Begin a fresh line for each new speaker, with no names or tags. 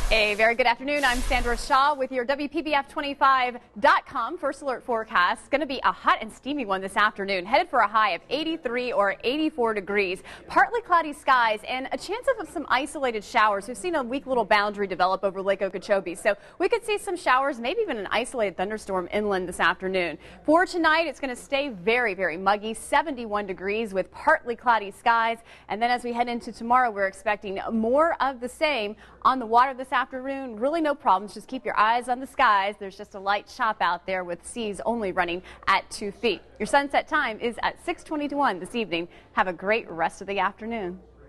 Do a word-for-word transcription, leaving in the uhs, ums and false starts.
A very good afternoon. I'm Sandra Shaw with your W P B F twenty-five dot com first alert forecast. It's going to be a hot and steamy one this afternoon. Headed for a high of eighty-three or eighty-four degrees. Partly cloudy skies and a chance of some isolated showers. We've seen a weak little boundary develop over Lake Okeechobee, so we could see some showers, maybe even an isolated thunderstorm inland this afternoon. For tonight, it's going to stay very, very muggy, seventy-one degrees with partly cloudy skies. And then as we head into tomorrow, we're expecting more of the same on the water this afternoon. Afternoon, really no problems. Just keep your eyes on the skies. There's just a light chop out there with seas only running at two feet. Your sunset time is at six twenty-one this evening. Have a great rest of the afternoon.